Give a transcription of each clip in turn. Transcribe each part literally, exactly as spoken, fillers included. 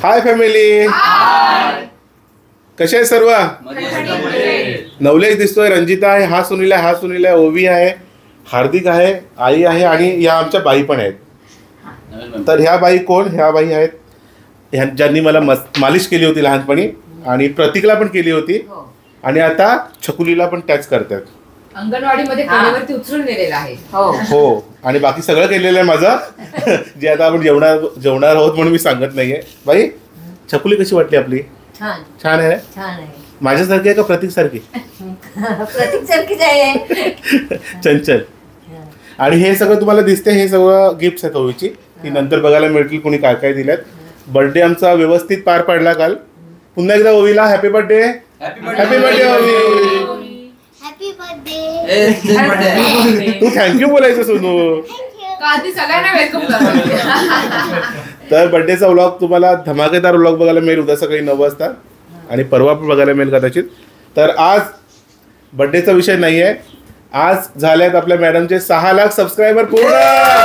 Hi family, कसे आहे सर्व? नवलेश दिसतोय, रंजिता आहे, हा सुनील आहे, हा सुनील आहे, ओवी आहे, हार्दिक आहे, आई आहे आणि या आमच्या बाई पण आहेत. तर ह्या बाई कोण? ह्या बाई आहेत ह्या ज्यांनी मला मालिश केली होती लहानपणी आणि प्रतीकला पण केली होती आणि आता छकुलीला पण टच करतात. अंगणवाडीमध्ये कडेवरती उचलून नेलेला आहे. हो हो, आणि बाकी सगळं केलेलं आहे माझं, जे आता आपण जेवणार जेवणार आहोत म्हणून मी सांगत नाहीये. बाई, छकुली कशी वाटली आपली? छान छान आहे. छान आहे. माझ्यासारखी आहे का प्रतीक सारखी? प्रतीक सारखीच आहे. चंचल. आणि हे सगळं तुम्हाला दिसते, हे सगळं गिफ्ट्स आहेत ओवीची, ती नंतर बघायला मिळतील कोणी काय काय दिल्यात. बर्थडे आमचा व्यवस्थित पार पडला काल. पुन्हा एकदा ओवीला happy birthday. Happy birthday Ovi. Happy birthday. तू थँक्यू बोलायचं सोनू. सगळ्यांना वेलकम करतो. तर बर्थडेचा व्लॉग तुम्हाला धमाकेदार व्लॉग बघायला मिळेल उद्या सकाळी नऊ वाजता आणि परवा पण बघायला मिळेल कदाचित. तर आज बर्थडेचा विषय नाही आहे, आज झाल्यात आपल्या मॅडमचे सहा लाख सबस्क्रायबर पूर्ण.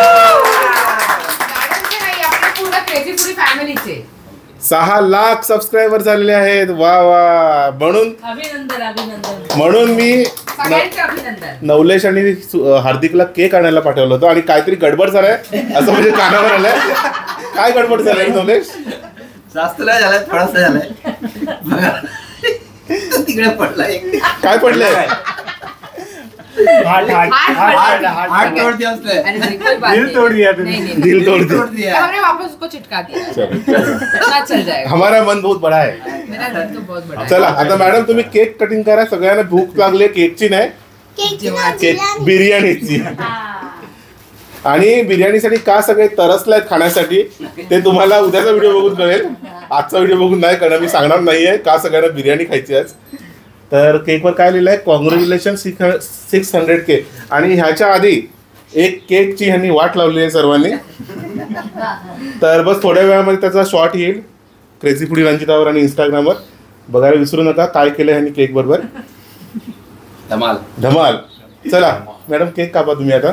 सहा लाख सबस्क्रायबर झालेले आहेत. वा वा, म्हणून अभिनंदन अभिनंदन. म्हणून मी नवलेश आणि हार्दिकला केक आणायला पाठवलं होतं आणि काहीतरी गडबड झालाय असं म्हणजे कानावर आलंय. काय गडबड झालंय नवलेश? जास्त नाही झालाय, थोडासा झालाय. तिकडे पडलाय. काय पडलंय? हार्ट तोड़ दिया उसने. दिल तोड़ दिया दिल तोड़ दिया. हमने वापस उसको चिटका दिया. चल जाएगा. हमारा मन बहुत बड़ा है. मेरा मन तो बहुत बड़ा है. चला आता मॅडम तुम्ही केक कटिंग करा. सगळ्यांना भूक लागली केकची नाही, केक बिर्याणीची. आणि बिर्याणीसाठी का सगळे तरसलेत खाण्यासाठी ते तुम्हाला उद्याचा व्हिडिओ बघून कळेल. आजचा व्हिडिओ बघून नाही कळणार, मी सांगणार नाहीये का सगळ्यांना बिर्याणी खायची आज. तर केकवर काय लिहिलं आहे? Congratulation six six hundred K. आणि ह्याच्या आधी एक केकची ह्यांनी वाट लावली आहे सर्वांनी. तर बस थोड्या वेळामध्ये त्याचा शॉर्ट येईल क्रेझी फूडी रंजितावर आणि इंस्टाग्रामवर. बघायला विसरू नका काय केलं ह्यांनी केक बरोबर. धमाल धमाल. चला मॅडम केक कापा तुम्ही आता.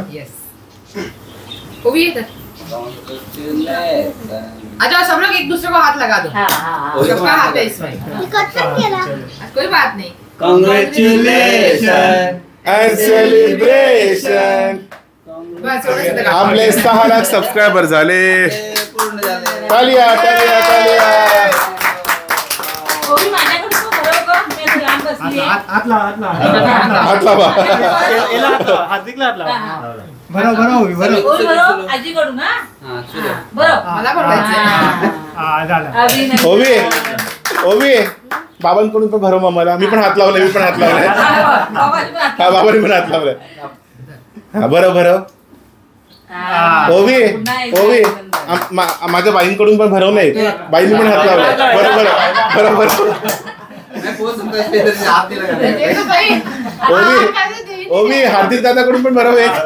अच्छा सब लोग एक दूसरे को हाथ लगा दो. सबका हाथ है इसमें. कोई बात नहीं. Congratulation and celebration. आपले सहा लाख सबस्क्रायबर झाले. तालिया तालिया तालिया. हात लावा. ओवी ओवी बाबांकडून पण भरव मला. मी पण हात लावलाय, मी पण हात लावलाय. हा बाबांनी पण हात लावलाय. हा भरव भरव. ओवी ओवी माझ्या बाईंकडून पण भरव नाही, बाईंनी पण हात लावलाय. बरोबर बरोबर. ओवी ओवी हार्दिक दादाकडून पण भरव एक.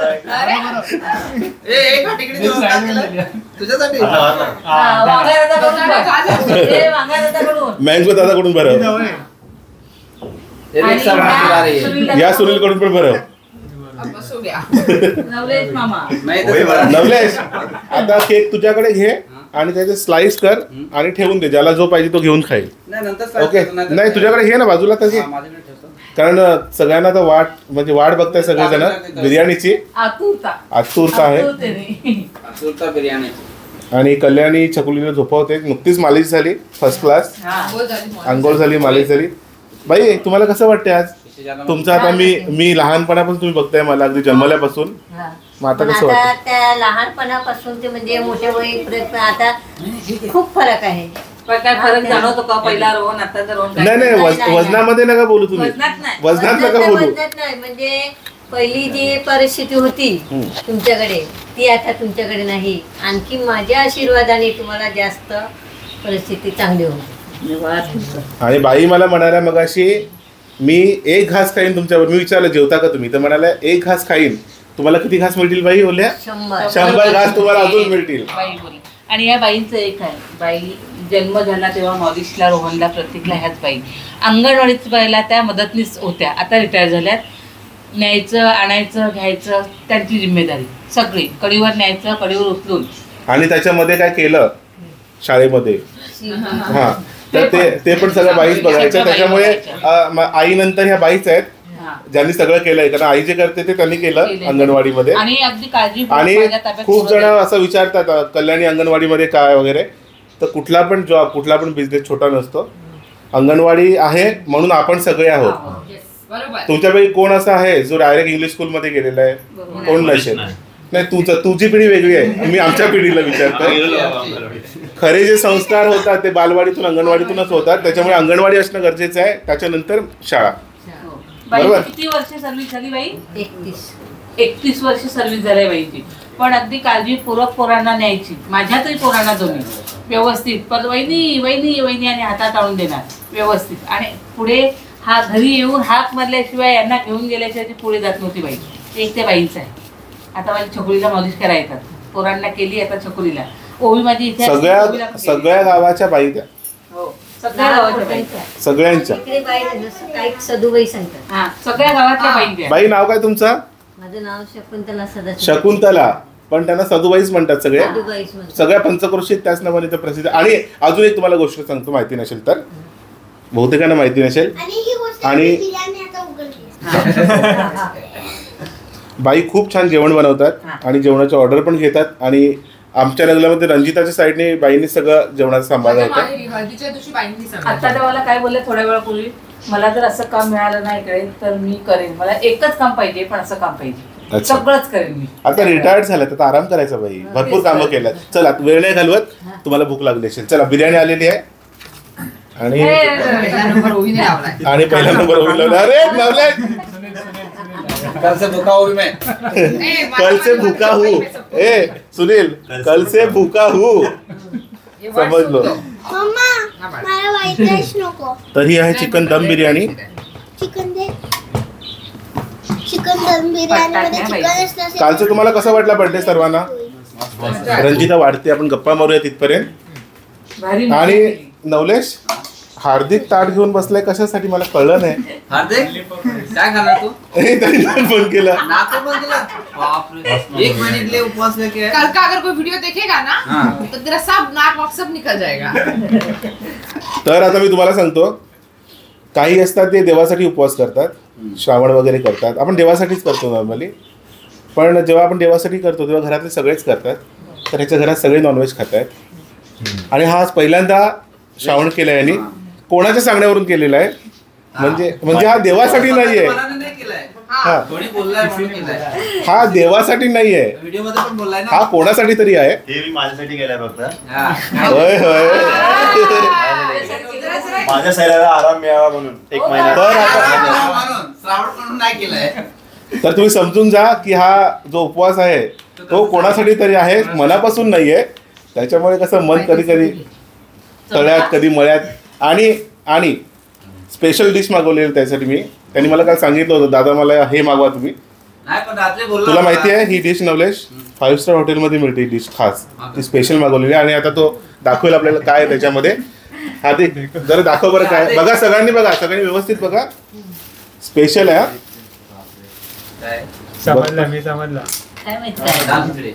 मँगो दादाकडून भरव. या सुनील कडून पण भरव. नवलेश आता केक तुझ्याकडे घे आणि त्याचे स्लाइस कर आणि ठेवून दे. ज्याला जो पाहिजे तो घेऊन खाईल. ओके नाही तुझ्याकडे घे ना बाजूला तर घे, कारण सगळ्यांना तर वाट म्हणजे वाट बघताय सगळेजण बिर्याणीची. आतुरता आहे. आणि कल्याणी छकुलीला झोपवते. नुकतीच मालिश झाली फर्स्ट क्लास. आंघोळ झाली, मालिश झाली. बाई तुम्हाला कसं वाटतंय आज तुमचं? आता मी मी लहानपणापासून तुम्ही बघताय मला अगदी जन्मल्यापासून. मग आता कसं वाटतं? त्या लहानपणापासून ते म्हणजे मोठ्या वयीपर्यंत आता खूप फरक आहे. काय फरक जाणवतो का? पहिला रोहन आता रोहन नाही नाही वजनामध्ये नका बोलू तुम्ही. वजनात नका बोलू. म्हणजे पहिली जी परिस्थिती होती तुमच्याकडे ती आता तुमच्याकडे नाही. आणखी माझ्या आशीर्वादाने तुम्हाला जास्त परिस्थिती चांगली होती. आणि बाई मला म्हणाल्या मगाशी मी एक घास खाईन तुमच्यावर. मी विचारलं जेवता का तुम्ही, तर म्हणाल्या एक घास खाईन. तुम्हाला किती घास मिळतील बाई? बोलल्या शंभर घास तुम्हाला अजून मिळतील. आणि या बाईंचं एक आहे, बाई जन्म झाला तेव्हा मॉलिशला, रोहनला, प्रतीकला ह्याच बाई अंगणवाडीत बाईला त्या मदतनीस होत्या. आता रिटायर झाल्यात. न्यायचं आणायचं घ्यायचं त्यांची जिम्मेदारी सगळी. कडीवर न्यायचं, कडीवर उचलून. आणि त्याच्यामध्ये काय केलं शाळेमध्ये. हा तर ते ते पण सगळ्या बाईच बघायच्या. त्याच्यामुळे आई नंतर ह्या बाईच आहेत ज्यांनी सगळं केलंय. कारण आई जे करते ते त्यांनी केलं अंगणवाडीमध्ये. आणि अगदी काळजी आणि खूप जण असं विचारतात कल्याणी अंगणवाडीमध्ये काय वगैरे. तर कुठला पण जॉब कुठला पण बिझनेस छोटा नसतो. अंगणवाडी आहे म्हणून आपण सगळे आहोत. तुमच्यापैकी कोण असं आहे जो डायरेक्ट इंग्लिश स्कूलमध्ये गेलेला आहे? कोण नसेल. नाही तुझं तुझी पिढी वेगळी आहे. मी आमच्या पिढीला विचारतो. खरे जे संस्कार होतात ते बालवाडीतून अंगणवाडीतूनच होतात. त्याच्यामुळे अंगणवाडी असणं गरजेचं आहे. त्याच्यानंतर शाळा. बरोबर. किती वर्ष सर्व्हिस झाली बाई? एकतीस एकतीस वर्ष सर्व्हिस झाली बाईची. पण अगदी काळजीपूर्वक पोरांना न्यायची. माझ्यातही पोरांना दोन्ही व्यवस्थित पण वहिनी वहिनी वहिनी आणि हातात आणून देणार व्यवस्थित. आणि पुढे हा घरी येऊन हाक मारल्याशिवाय यांना घेऊन गेल्याशिवाय ती पुढे जात नव्हती बाई. एक त्या बाईचं आहे. आता माझी छकुलीला मॉलिश करायला येतात. पोरांना केली आता छकुलीला. ओवी माझी इथे सगळ्या सगळ्या गावाच्या बाई द्या. हो सगळ्या गावाच्या बाई. सगळ्यांच्या इकडे बाई नसतं, काही सदुबाई सांगतात. हा सगळ्या गावातल्या बाई द्या. बाई नाव काय तुमचं? माझं नाव शकुंतला सदाशिव. शकुंतला पण त्यांना सदुबाईच म्हणतात सगळे. सदुबाईच म्हणतात. सगळ्या पंचक्रोशीत त्याच नावाने तर प्रसिद्ध. आणि अजून एक तुम्हाला गोष्ट सांगतो माहिती नसेल तर, बहुतेकांना माहिती नसेल. आणि बाई खूप छान जेवण बनवतात आणि जेवणाची ऑर्डर पण घेतात. आणि आमच्या लग्नामध्ये रंजिताच्या साईडने बाईंनी सगळं जेवणाचं सांभाळलं होतं. आता ते मला काय बोलले थोड्या वेळापूर्वी, मला जर असं काम मिळालं नाही करेन तर मी करेन. मला एकच काम पाहिजे पण असं काम पाहिजे. सगळंच करेन मी. आता रिटायर्ड झाल्यात आता आराम करायचा बाई. भरपूर कामं केल्यात. चला वेळ नाही घालवत. तुम्हाला भूक लागली असेल. चला बिर्याणी आलेली आहे. आणि आणि पहिला नंबर ओवी लावला. अरे लावलाय. कल से भूखा हूँ मैं. कल से भूखा हूँ. ए सुनील कल से भूखा हूँ. समजलो. तर ही आहे चिकन दम बिर्याणी. चिकन दे. चिकन दम बिर्याणी मध्ये चिकन असतं. कालचं तुम्हाला कसं वाटला बर्थडे सर्वांना? रंजिता वाढते. आपण गप्पा मारूया तिथपर्यंत. आणि नवलेश हार्दिक ताट घेऊन बसलाय कशासाठी मला कळलं नाही. हार्दिक काय करणार तू? फोन केला. नाते पण केला. बाप रे. एक महीने के लिए उपवास लेके कल का अगर कोई वीडियो देखेगा ना तो तेरा सब नाक वाक सब निकल जाएगा. तर आता मी तुम्हाला सांगतो, काही असतात ते देवासाठी उपवास करतात, श्रावण वगैरे करतात. आपण देवासाठीच करतो नॉर्मली. पण जेव्हा आपण देवासाठी करतो तेव्हा घरातले सगळेच करतात. तर ह्याच्या घरात सगळे नॉनव्हेज खात आहेत. आणि हा आज पहिल्यांदा श्रावण केला आहे. यांनी कोणाच्या सांगण्यावरून केलेला आहे. म्हणजे म्हणजे हा देवासाठी नाहीये. हा हा देवासाठी नाहीये. व्हिडिओ मध्ये पण बोललाय ना. हा कोणासाठी तरी आहे. हे मी माझ्यासाठी केलाय फक्त. होय होय. माझ्या शरीराला आराम मिळावा म्हणून एक महिना. तर आता श्रावण म्हणून नाही केलंय. तर तुम्ही समजून जा की हा जो उपवास आहे तो कोणासाठी तरी आहे, मनापासून नाहीये. त्याच्यामुळे कसं मन कधी कधी तळ्यात कधी मळ्यात. आणि आणि स्पेशल डिश मागवलेली त्यासाठी मी. त्यांनी मला काल सांगितलं होतं दादा मला हे मागवा तुम्ही. तुला माहिती आहे ही डिश नवलेश फाईव्ह स्टार हॉटेलमध्ये मिळते. ही डिश खास ती स्पेशल मागवलेली. आणि आता तो दाखवेल आपल्याला काय आहे त्याच्यामध्ये. हा ते जरा दाखव बरं काय. बघा सगळ्यांनी बघा सगळ्यांनी व्यवस्थित बघा. स्पेशल आहे. समजला मी समजला. काय माहिती काय?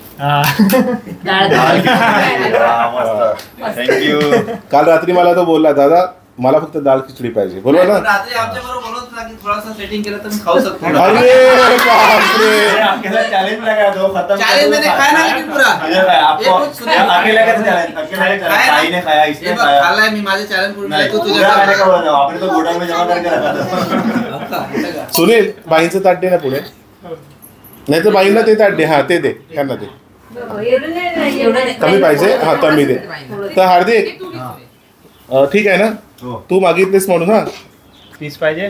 थँक्यू. काल रात्री मला तो बोलला दादा मला फक्त दाल खिचडी पाहिजे. बरोबर ना? रात्री आमच्याबरोबर बोलत होता की थोडासा सेटिंग केलं तर मी खाऊ शकतो. अरे बापरे. आपके साथ चैलेंज लगा दो खत्म. चैलेंज मैंने खाया ना लेकिन पूरा. आपको अकेला कैसे चैलेंज? अकेला भाई ने खाया इसने खाया. खाला मी माझे चैलेंज पूर्ण नहीं, तू पूरा तुझ्या खाने का बोला. आपने तो गोडाऊन में जमा करके रखा था. सुनील बाईंचं ताट दे ना पुढे. नाही तर बाईंना ते ताट दे. हा ते दे त्यांना दे. कमी पाहिजे. हा कमी दे. तर हार्दिक अं, ठीक आहे ना तू मागितलेस म्हणून. हा पीस पाहिजे.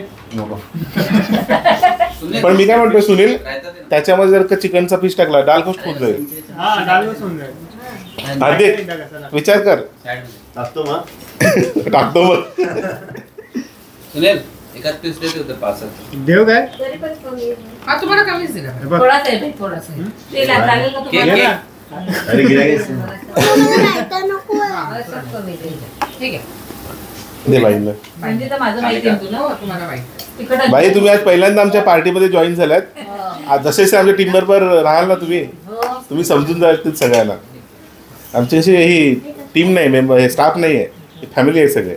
पण मी काय म्हणतोय सुनील त्याच्यामध्ये जर का चिकनचा पीस टाकला डाल गोष्ट होत जाईल. हा डाल बसून जाईल. हार्दिक विचार कर. टाकतो मग. टाकतो मग. सुनील एकाच पीस देते होते पार्सल. देऊ काय? हा तुम्हाला कमीच दिला. थोडासा आहे बाई थोडासा. ते ला- चालेल का केक तुम्हाला? केक. अरे गिराईक. नको ठीक आहे. दे बाईंना. म्हणजे तर माझं माहिती आहे तुला. तुम्हाला माहिती. तिकडं बाई तुम्ही आज पहिल्यांदा आमच्या पार्टीमध्ये जॉईन झाल्यात. आज जसे जसे आमच्या टीम बरोबर राहाल ना तुम्ही तुम्ही समजून जाल ते सगळ्यांना. आमची अशी ही टीम नाही, मेंबर स्टाफ नाही आहे, फॅमिली आहे सगळे.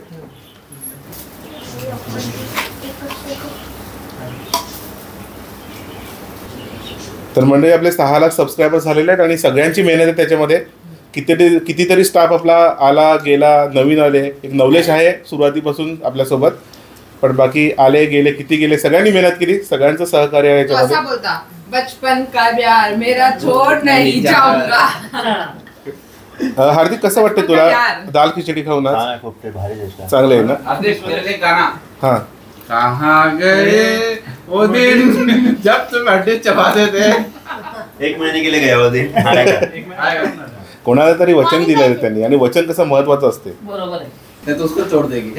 तर मंडळी आपले सहा लाख सबस्क्रायबर झालेले आहेत आणि सगळ्यांची मेहनत आहे त्याच्यामध्ये. किती कितीतरी स्टाफ आपला आला गेला, नवीन आले. एक नवलेश आहे सुरुवातीपासून आपल्यासोबत, पण बाकी आले गेले किती गेले सगळ्यांनी मेहनत केली, सगळ्यांचं सहकार्य आहे याच्यामध्ये. असा बोलता बचपन का प्यार मेरा छोड़ नहीं जाऊंगा. हार्दिक कसं वाटतं तुला दाल खिचडी खाऊन? चांगलं आहे ना? हा. कहाँ गए वो दिन जब तुम अड्डे चबाते थे. एक महिने गेले गया वो दिन. कोणाला तरी वचन दिलं त्यांनी, आणि वचन कसं महत्वाचं असते. बरोबर आहे. नहीं तो उसको छोड़ देगी.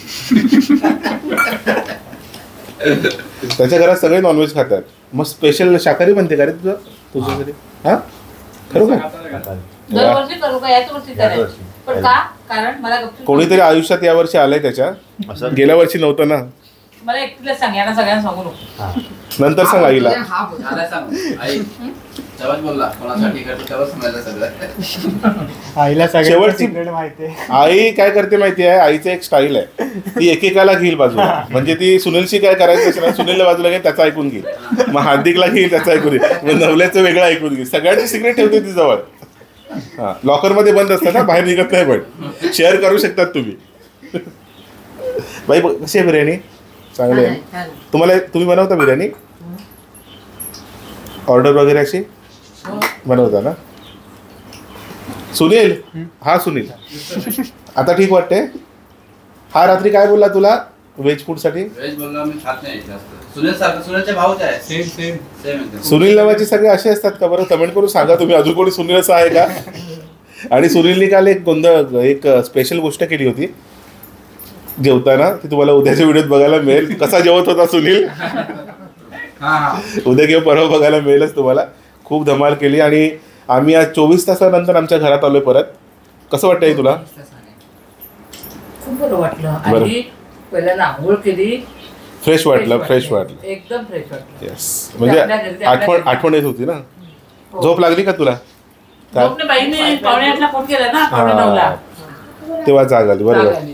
त्याच्या घरात सगळे नॉनव्हेज खातात. मग स्पेशल शाकाहारी बनते का रे तुझं तुझ्या घरी? हा खरं का? दरवर्षी करू का याच वर्षी करायचं? पण का? कारण मला गपचूप कोणीतरी आयुष्यात या वर्षी आलंय त्याच्या, गेल्या वर्षी नव्हतं ना. मला एकटीला सांग, यांना सगळ्यांना सांगू नको. नंतर सांग आईला. हा बोल. आला सांग आई तेव्हाच बोलला कोणासाठी करतो तेव्हाच समजलं सगळं. आईला सगळं शेवटची- सिक्रेट माहिती आहे. आई काय करते माहिती आहे? आईचं एक स्टाईल आहे, ती एकेकाला घेईल बाजूला. म्हणजे ती सुनीलशी काय करायचं असेल ना, सुनीलला बाजूला घेईल त्याचं ऐकून घेईल, मग हार्दिकला घेईल त्याचं ऐकून घेईल, मग नवल्याचं वेगळं ऐकून घेईल. सगळ्यांची सिक्रेट ठेवते ती जवळ. हा, लॉकरमध्ये बंद असतात ना, बाहेर निघत नाही, पण शेअर करू शकतात तुम्ही. बाई कशी आहे बिर्याणी? चांगली आहे. तुम्हाला तुम्ही बनवता बिर्याणी? ऑर्डर वगैरे अशी बनवता ना? सुनील, हा सुनील आता ठीक वाटते? हा रात्री काय बोलला तुला व्हेज फूड साठी? व्हेज बोलला मी खात नाही जास्त. सुनील सारखं सुनीलच्या भाऊच आहे. सेम सेम सेम एकदम. सुनील नावाचे सगळे असे असतात का बरं? कमेंट करून सांगा तुम्ही, अजून कोणी सुनील असं आहे का? आणि सुनीलने काल एक गोंधळ एक स्पेशल गोष्ट केली होती जेवताना, ती तुम्हाला उद्याच्या व्हिडिओत बघायला मिळेल. कसा जेवत होता सुनील उद्या किंवा परवा बघायला मिळेलच तुम्हाला. खूप धमाल केली आणि आम्ही आज चोवीस तासानंतर आमच्या घरात आलोय परत. कसं वाटतंय तुला? खूप बरं वाटलं. बरं. आणि पहिल्यांदा आंघोळ केली, फ्रेश वाटलं, फ्रेश वाटलं. एकदम फ्रेश वाटलं. येस, म्हणजे आपल्या घरी- आपल्या आठवण घरी. आठवण येत होती ना. झोप लागली का तुला? काय? झोपणे बाईने पावणे आठला फोन केला ना, पावणे नऊला हा, तेव्हा जाग आली. बरोबर. जाग आली.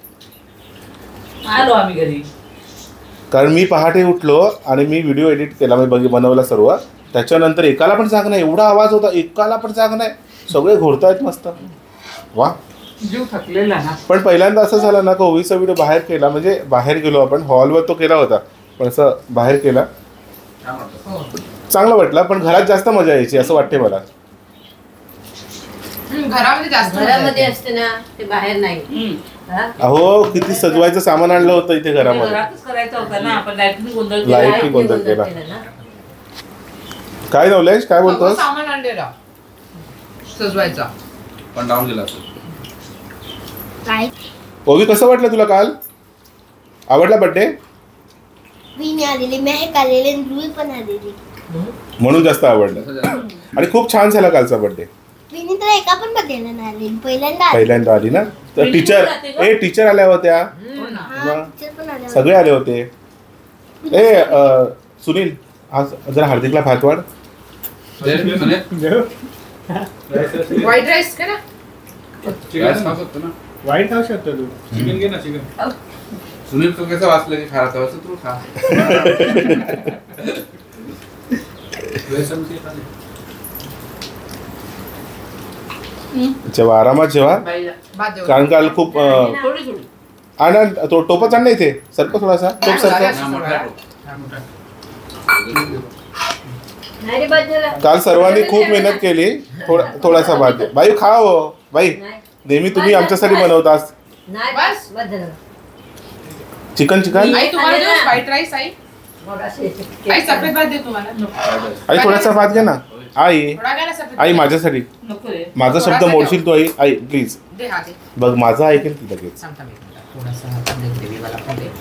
आलो आम्ही घरी. कारण मी पहाटे उठलो आणि मी व्हिडिओ एडिट केला, मी बघ बनवला सर्व. त्याच्यानंतर एकाला पण जाग नाही, एवढा आवाज होता, एकाला पण जाग नाही, सगळे घोरतायत मस्त. वा. जीव थकलेला ना. पण पहिल्यांदा असं झालं ना, कोविडचा व्हिडिओ बाहेर केला, म्हणजे बाहेर गेलो आपण, हॉलवर तो केला होता, पण असं बाहेर केला चांगलं वाटलं. पण घरात जास्त मजा यायची असं वाटते मला. हम्म, घरामध्ये जास्त मजा घरामध्ये येते. असते ना, ते बाहेर नाही. हम्म. हा? अहो किती सजवायचं सामान आणलं होतं इथे घरामध्ये. घरातच करायचं होतं ना, आपण लाईटनी गोंधळ केला. लाईट- बाहेर गोंधळ गोंधळ केला. केला ना. काय नवलेश काय सगळं बोलतोस? सामान आणलेलं सजवायचा. पण डाऊन गेला असेल. काय ओवी कसं वाटलं तुला काल? आवडला बर्थडे? विणी आलेली, मेहक आलेली आणि रुई पण आलेली. म्हणून जास्त आवडलं. आणि खूप छान झाला कालचा बर्थडे. विणी तर एका पण बदलला नाही आलेली, पहिल्यांदा आली. पहिल्यांदा आली ना. तर विणी टीचर पण जाते का? ए टीचर आल्या होत्या, हा, teacher पण आल्या. सगळे आले होते. ए अ, सुनील आज जरा हार्दिकला भात वाढ. व्हाईट राईस का ना. वाईट खाऊ शकतो तू. चिकन घे ना, चिकन. सुनील तू कसं वाचलं की खा तसं तू खा. जेव्हा आरामात जेव्हा, बाईला. भात जेवण. कारण काल खूप अ, थोडी थोडी. आण आण, तो टोपच आण ना इथे, सरक थोडासा टोप सरक. हा, मोठा टोप. नाही रे, बस झालं. काल सर्वांनी खूप मेहनत केली. थोडा थोडासा भात दे. बाई खा हो बाई, नाही. नेहमी तुम्ही आमच्यासाठी बनवता नाही, बस. बस झालं. चिकन. चिकन आई तुम्हाला देऊ व्हाईट राईस. आई मग असे आई सफेद भात दे तुम्हाला. आई थोडासा भात घे ना. आई थोडा घ्या ना सफेद आई भात. माझ्यासाठी नको रे. माझा शब्द मोडशील तू आई. आई प्लीज दे हा दे. बघ, माझा ऐकेल ती लगेच. सांगता मी थोडासा हातात दे, देवीवाला पण दे.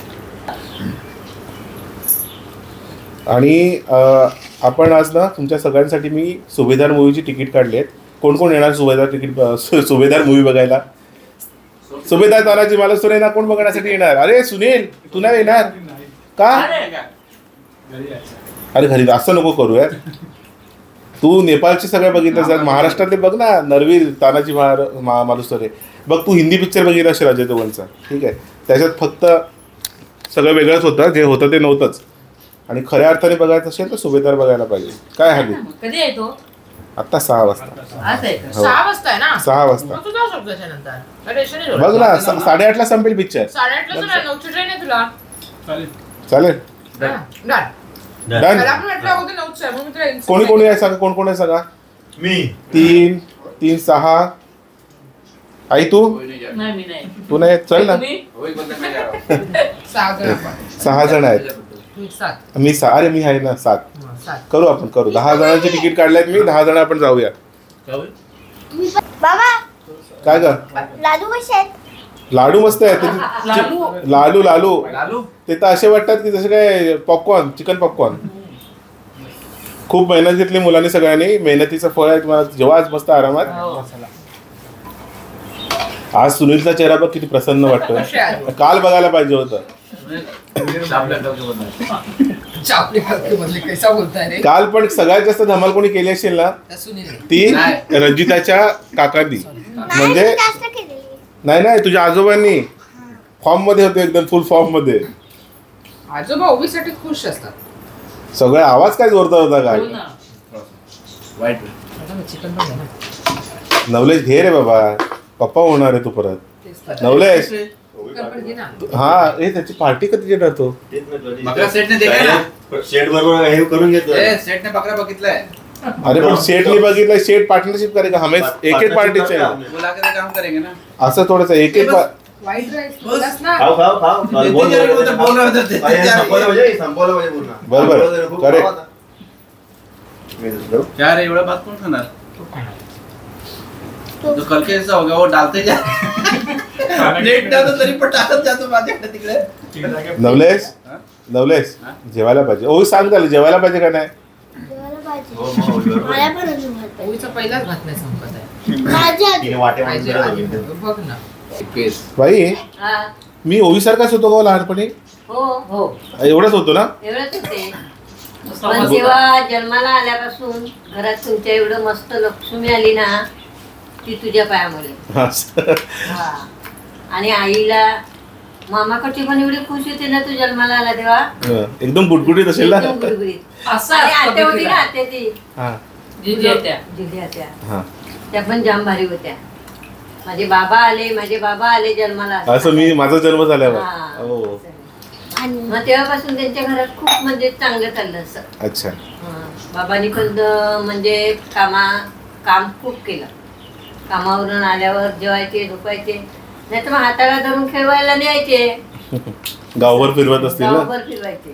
आणि अ, आपण आज ना तुमच्या सगळ्यांसाठी मी सुभेदार मूवीची तिकीट काढली आहेत. कोण कोण येणार सुभेदार तिकीट सु- सुभेदार मूवी बघायला? सुभेदार तानाजी मला सुरेना कोण बघण्यासाठी येणार? अरे सुनील तू नाही येणार का? अरे, अरे घरी असं नको करू यार. तू नेपाळचे सगळे बघितलं असेल, महाराष्ट्रातले बघ ना, नरवीर, तानाजी महार मा मालुसरे बघ. तू हिंदी पिक्चर बघितला असेल अजय देवगणचा, ठीक आहे. त्याच्यात फक्त सगळं वेगळंच होतं, जे होतं ते नव्हतंच. आणि खऱ्या अर्थाने बघायचं असेल तर सुभेदार बघायला पाहिजे. काय हल्ली कधी येतो? आत्ता सहा वाजता. आज आहे का? हो. सहा वाजता आहे ना? सहा वाजता मग तू जाऊ शकतो त्याच्यानंतर. काय टेन्शन नाही बघ तुला. ना, सा- साडेआठला संपेल पिक्चर. साडेआठला तर नाही, नऊची ट्रेन आहे तुला. चालेल. चालेल. हा, डन. डन. त्याला पण वाटलं अगोदर नऊच आहे, मग मी तुला insist कोणी कोणी आहे सांगा, कोण कोण आहे सांगा. मी तीन तीन सहा. आई तू नाही मी नाही. तू नाही, चल ना. तुम्ही? होईल बोलता मैं जा रहा हूं. सहा जण आपण. सहा जण आहेत. मी सात. मी सहा. अरे मी आहे ना सात. हा, सात. करू आपण करू. दहा जणांची तिकीट काढल्यात मी. दहा जण आपण जाऊया. बाबा काय ग लाडू कसे आहेत? लाडू मस्त आहेत. ते- लाडू? लालू लालू लालू ते तर असे वाटतात की जसे काय पॉपकॉर्न, चिकन पॉपकॉर्न. खूप मेहनत घेतली मुलांनी, सगळ्यांनी. मेहनतीचं फळ आहे. तुम्हाला जेव्हा आज मस्त आरामात. हो. आज सुनीलचा चेहरा बघ किती प्रसन्न कसे वाटतोय. आहेत? काल बघायला पाहिजे होतं. आपल्या डॉक्टर बोलणार. चापली खालती मधले कैसा बोलताय रे? काल पण सगळ्यात जास्त धमाल कोणी केली असेल ना, त्या सुनील. ती नाही. रंजिताच्या काकांनी. नाही, म्हणजे मी जास्त केलेली. नाही नाही तुझ्या आजोबांनी फॉर्म मध्ये होते, एकदम फुल फॉर्म मध्ये. आजोबा ओबीसाठी खुश असतात. सगळा आवाज काय जोरदार होता काय. हो ना. वाईट. आता चिकन पण घे ना. नवलेश घे रे बाबा, पप्पा होणार आहे तू परत. तेच तर. नवलेश चिकन पण घे ना. हा, हे त्याची पार्टी कधी देणार तो. बकरा सेटने देखा ना? शेट बरोबर हे करून घेतो. ए सेटने बकरा बघितलाय. अरे पण शेटनी बघितलं, शेट पार्टनरशिप करेगा हमें एक एक पार्टीचे. बुला के काम करेंगे ना. असं थोडंसं एक एक व्हाईट राईस बोलास ना. खाऊ खाऊ खाऊ ते बोल, ते बोल, बोलते, बोल रहे होते ते. अरे, संपवलं म्हणजे संपवलं म्हणजे पूर्ण. बरोबर. संपवलं खूप Correct. खाऊ आता. मी दुसरं. क्या रे एवढा भात कोण खाणार? तू खाणार. तो कल के ऐसा हो गया, वो डालते जा प्लेट डालतो तरी पण टाकत जातो माझ्याकडे तिकडे. नवलेश हा? नवलेश हा? जेवायला पाहिजे. ओ सांग त्याला जेवायला पाहिजे का नाही. जेवायला पाहिजे. हो, हो, बरोबर. मला पण अजून भात पाहिजे. ओवीचा पहिलाच भात नाही संपत आहे. माझ्या तिने वाटे पाहिजे मारून आधी. दिलं. बघ ना. केस. बाई हा. मी ओवीसारखाच होतो का लहानपणी. हो हो एवढंच होतो ना. एवढंच होते. पण जेव्हा जन्माला आल्यापासून घरात तुमच्या एवढं मस्त लक्ष्मी आली ना, ती तुझ्या पायामुळे. असं. हा. आणि आईला मामाकडची पण एवढी खुश होते ना तू जन्माला आला तेव्हा. हं, एकदम गुटगुटीत असेल ना. एकदम गुडगुडीत. असं आणि असतं आत्या होती ना, बघितलं. आत्या ती हा जिजी आहे त्या. जिल्ही आत्या, हा. त्या पण जाम भारी होत्या. माझे बाबा आले माझे बाबा आले जन्माला. असं मी माझा जन्म झाल्यावर. हा. हो आणि मग तेव्हापासून त्यांच्या घरात खूप म्हणजे चांगलं चाललं असं. अच्छा. हा. बाबांनी पण द- म्हणजे कामा काम खूप केलं. कामावरून आल्यावर जेवायचे झोपायचे, नाही तर मग हाताला धरून खेळवायला न्यायचे. गावभर फिरवत असतील ना. गावभर फिरवायचे.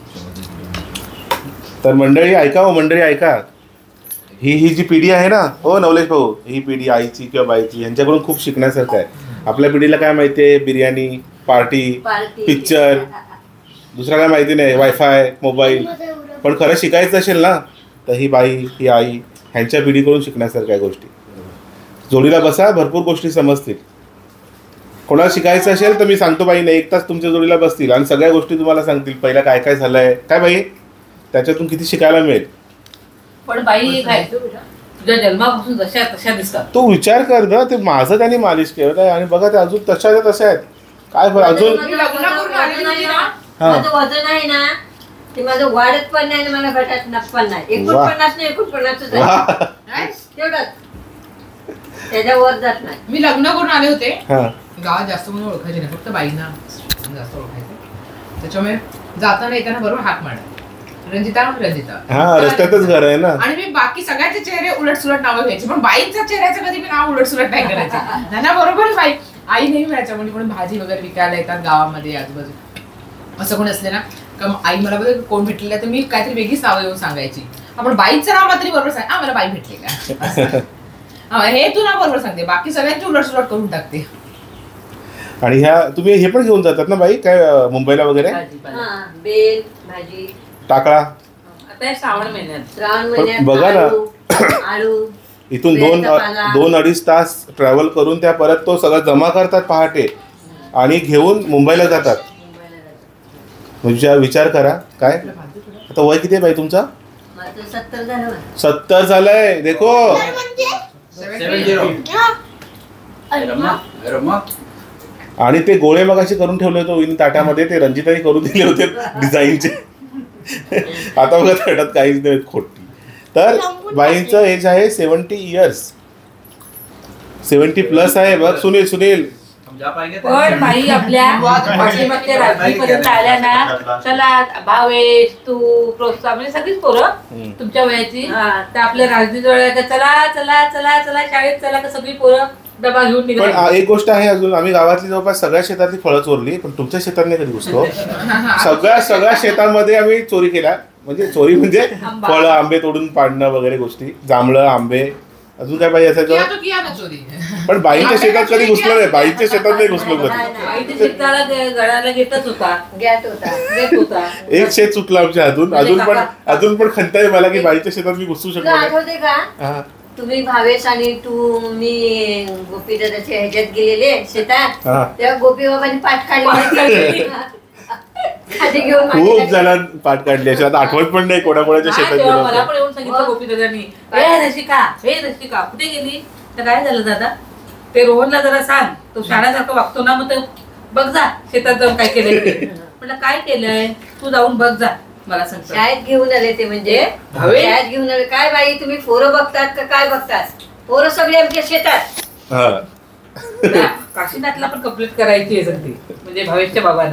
तर मंडळी ऐका, हो मंडळी ऐका. ही ही जी पिढी आहे ना, हो नवलेश भाऊ, ही पिढी आईची किंवा बाईची, यांच्याकडून खूप शिकण्यासारखं आहे. आपल्या पिढीला काय माहिती आहे, बिर्याणी, पार्टी, पार्टी पिक्चर, दुसरा काय माहिती नाही, वायफाय, मोबाईल. पण खरं शिकायचं असेल ना तर ही बाई, ही आई, ह्यांच्या पिढीकडून शिकण्यासारख्या गोष्टी. जोडीला बसा, भरपूर गोष्टी समजतील. कोणाला शिकायचं असेल तर मी सांगतो बाईने, एक तास तुमच्या जोडीला बसतील आणि सगळ्या गोष्टी तुम्हाला सांगतील. पहिला काय काय झालंय, काय बाई, त्याच्यातून किती शिकायला मिळेल. पण बाई काय तुझ्या जन्मापासून जशा तशा दिसतात. तो विचार कर ग, ते माझं त्यांनी मालिश केलं आहे आणि बघा ते अजून तशाच्या तशा आहेत. काय फरक अजून. माझं वजन आहे ना, हा. माझं वजन आहे ना, ते माझं वाढत पण नाही आणि मला घटात नप पण नाही. एकोणपन्नास नाही एकोणपन्नासच आहे. वा. तेवढंच, त्याच्यावर जात नाही. मी लग्न करून आले होते. हा. गावात जास्त कोणी ओळखायचे नाही, फक्त बाईंना जास्त ओळखायचे. त्याच्यामुळे जाताना येताना बरोबर हात मारला, रंजिता रंजिता. हा, रस्त्यातच घर आहे ना. आणि मी बाकी सगळ्यांचे चेहरे उलट सुलट नावं घ्यायचे, पण बाईंच्या चेहऱ्याचं कधी मी नाव उलट सुलट नाही करायचे. त्यांना बरोबर बाई आई नाही मिळायच्या. म्हणजे कोणी भाजी वगैरे विकायला येतात गावामध्ये आजूबाजू, असं कोणी असले ना का आई मला बघ कोण भेटलेलं आहे तर मी काहीतरी वेगळीच नावं येऊन सांगायची. आपण बाईचं नाव मात्र बरोबर सांग, हा मला बाई भेटलेला हे तू नाव बरोबर सांगते, बाकी सगळ्यांची उलट सुलट करून टाकते. आणि ह्या तुम्ही हे पण घेऊन जातात ना बाई, काय अं, मुंबईला वगैरे भाजीपाला. हा, बेल भाजी टाकळा. आता हे श्रावण महिन्यात श्रावण पण महिन्यात बघा ना. आळू आळू इथून दोन बेलचा पाला. दोन अडीच तास ट्रॅव्हल करून त्या परत तो सगळं जमा करतात पहाटे आणि घेऊन मुंबईला जातात. मुंबईला जातात. म्हणजे विचार करा काय. आता वय किती आहे बाई तुमचा. माझं तुझं सत्तर झालं ना? सत्तर झालंय देखो. तर म्हणजे सेवन झिरो हा. रम्मा रम्मा आणि ते गोळे मगाशी करून ठेवले होते वहिनी ताटामध्ये, ते रंजिताने करून दिले होते डिझाईनचे. आता बघा ताटात काहीच नाही खोटी. तर बाईंचं एज आहे सेव्हन्टी इयर्स, सेव्हन्टी प्लस आहे. बघ सुनील सुनील जा पाएंगे पण बाई आपल्या पाठीमागच्या रात्रीपर्यंत आल्या ना, चला भावेश तू प्रोत्साहन म्हणजे सगळीच पोरं तुमच्या वयाची, तर आपल्या राजनीत वेळा चला चला चला चला शाळेत चला, का सगळी पोरं डबा घेऊन पण निघाली. आ, एक गोष्ट आहे अजून, आम्ही गावातली जवळपास सगळ्या शेतातली फळं चोरली, पण तुमच्या शेतात नाही कधी घुसलो. सगळ्या सगळ्या शेतांमध्ये आम्ही चोरी केल्या, म्हणजे चोरी म्हणजे आंबा. फळं आंबे तोडून पाडणं वगैरे गोष्टी, जांभळं आंबे अजून काय पाहिजे किया असायचं. तो किया ना चोरी. पण बाईंच्या शेतात कधी घुसलो नाही, बाईंच्या शेतात नाही घुसलो कधी. बाईच्या शेताला ग- गळाला घेतच होता, गॅट होता. घेत होता. एक शेत चुकलं आमच्या हातून. अजून पण अजून पण खंत आहे मला की बाईच्या शेतात मी घुसू शकलो तुला नाही. आठवते का हा. तुम्ही भावेश आणि तू मी गोपी दादाच्या ह्याच्यात गेलेले शेतात, हा. तेव्हा गोपी बाबांनी पाठ पाठ काढली खाली घेऊन खूप माझ्या- जणांना पाठ काढली अशी, आता आठवत पण नाही कोणाकोणाच्या हा, शेतात तेव्हा गेलो मला होतो. पण येऊन सांगितलं गोपीदादांनी, हे रशिका हे रशिका कुठे गेली, तर काय झालं दादा, ते रोहनला जरा सांग, तो शाळासारखं वागतो ना, मग ते बघ जा शेतात जाऊन काय केलंय ते. म्हटलं काय केलंय, तू जाऊन बघ जा, मला सांग. शाळेत घेऊन आले ते, म्हणजे भावे? शाळेत घेऊन आले. काय बाई तुम्ही पोरं बघतात का काय बघतात, पोरं सगळे आमच्या शेतात. हा. काशीनाथला पण कंप्लीट करायची आहे सगळी, म्हणजे भावेशच्या बाबांना.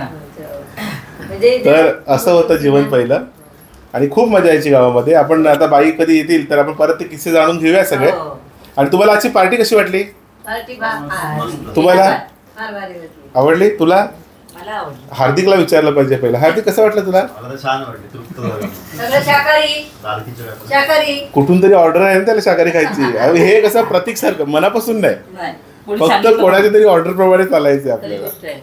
म्हणजे तर असं होतं जीवन पहिलं, आणि खूप मजा यायची गावामध्ये. आपण आता बाई कधी येतील तर आपण परत ते किस्से जाणून घेऊया सगळे. हो. आणि तुम्हाला आजची पार्टी कशी वाटली, पार्टी बा- आ- तुम्हाला? फार भारी होती. आवडली तुला? मला आवडलं. हार्दिकला विचारलं पाहिजे पहिलं. हार्दिक कसं वाटलं तुला? मला तर छान वाटले, तृप्त झालो. सगळं शाकाहारी दाल खिचडी. शाकाहारी. कुठून तरी ऑर्डर आहे ना त्याला शाकाहारी खायची. अहो, हे कसं प्रतीक सारखं मनापासून नाही, नाही, कोणी फक्त सांगितलं कोणाच्या तरी ऑर्डर प्रमाणे चालायचे तरी आपल्याला. गोष्ट आहे.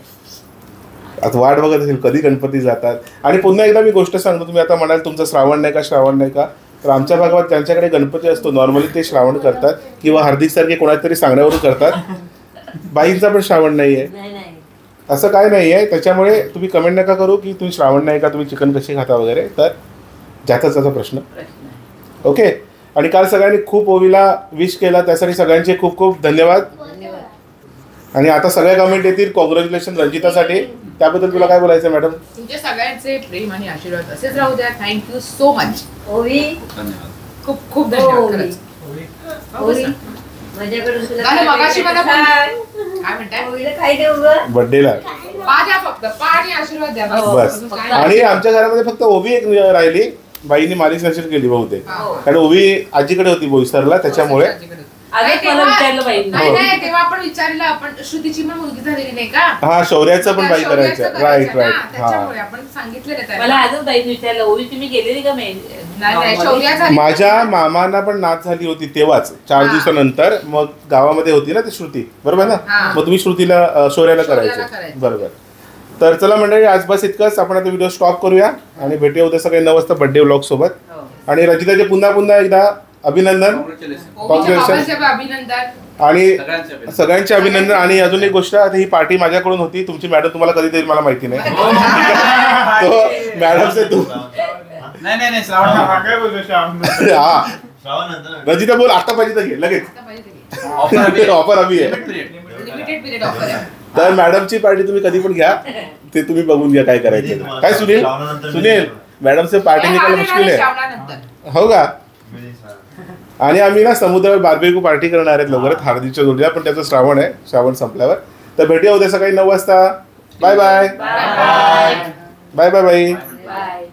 आता वाट बघत असेल कधी गणपती जातात. आणि पुन्हा एकदा मी गोष्ट सांगतो, तुम्ही आता म्हणाल तुमचं श्रावण नाही का श्रावण नाही का, तर आमच्या भागात ज्यांच्याकडे गणपती असतो नॉर्मली ते श्रावण करतात, किंवा हार्दिक सारखे कोणाच्या तरी सांगण्यावरून करतात. बाईंचा पण श्रावण नाही आहे नाही नाही असं काय नाही आहे. त्याच्यामुळे तुम्ही कमेंट नका करू की तुम्ही श्रावण नाही का, तुम्ही चिकन कशी खाता वगैरे, तर ज्याचा त्याचा प्रश्न. प्रश्न आहे. ओके. आणि काल सगळ्यांनी खूप ओवीला विश केला, त्यासाठी सगळ्यांचे खूप खूप धन्यवाद. धन्यवाद. आणि आता सगळ्या कमेंट येतील कॉंग्रॅच्युलेशन रंजितासाठी. त्याबद्दल तुला काय बोलायचं मॅडम? तुमचे सगळ्यांचे प्रेम आणि आशीर्वाद असेच राहू द्या. Thank you so much. ओवी धन्यवाद. खूप खूप हो, धन्यवाद ओवी. खरंच. ओवी माझ्याकडून तुला नाही, काय मगाशी मला भेटलं? पण- काय म्हणताय, ओवीला काय देऊ गं? बर्थडेला पा द्या फक्त, पा आणि आशीर्वाद द्या हो. बस. अजून काय आणि आमच्या घरामध्ये फक्त ओवी एक राहिली, बाईंनी मालिश नशील केली बहुतेक, हो. कारण ओवी आजीकडे होती बोईसरला, त्याच्यामुळे आजच नाही, मला तेव्हा- विचारलं बाईंनी. नाही हो. नाही तेव्हा आपण विचारलं, आपण श्रुतीची पण मुलगी झालेली नाही का, हा शौर्याचं पण बाई शौर्याचं करायचं. करायचं राईट ना, राईट. त्याच्यामुळे हा. आपण सांगितलेलं मला त्याला. आजच बाईंनी विचारलं, ओवी तुम्ही गेलेली का मे- नाही नाही normally? शौर्या झाली. माझ्या मामांना पण नाच झाली होती तेव्हाच, चार हा. दिवसानंतर. मग गावामध्ये होती ना ती श्रुती, बरोबर ना? हा. मग तुम्ही श्रुतीला अ, शौर्याला शौर्याला करायचं, करायचं. बरोबर. तर चला मंडळी, आज बस इतकंच. आपण आता व्हिडिओ स्टॉप करूया आणि भेटूया उद्या सकाळी नऊ वाजता बर्थडे व्लॉग सोबत. हो. आणि रंजिताचे पुन्हा पुन्हा एकदा अभिनंदन. Congratulations. ओवीच्या Congratulations. बाबांचे अभिनंदन. आणि सगळ्यांचे अभिनंदन. सगळ्यांचे अभिनंदन. आणि अजून एक गोष्ट, आता ही पार्टी माझ्याकडून होती, तुमची मॅडम तुम्हाला कधी देईल मला माहिती नाही. तो मॅडमचे तू नाही नाही नाही श्रावण हा, काय बोलतो श्याम? हा श्रावण नंतर रंजिता बोल, आता पाहिजे तर घे लगेच. आता पाहिजे ते. ऑफर अभी ऑफर अभी आहे. Limit period. Limited period offer आहे. तर मॅडमची पार्टी तुम्ही कधी पण घ्या, ते तुम्ही बघून घ्या काय करायचं. काय सुनील श्रावणानंतर सुनील मॅडमचे पार्टी हे निकाल हा मुश्किल देणार आहे, श्रावणानंतर. हो का? आणि आम्ही ना समुद्रावर बार्बेक्यू पार्टी करणार आहेत लवकरच हार्दिकच्या जोडीला, पण त्याचं श्रावण आहे, श्रावण संपल्यावर. तर भेटूया उद्या सकाळी नऊ वाजता. Bye bye bye bye bye bye. Bye.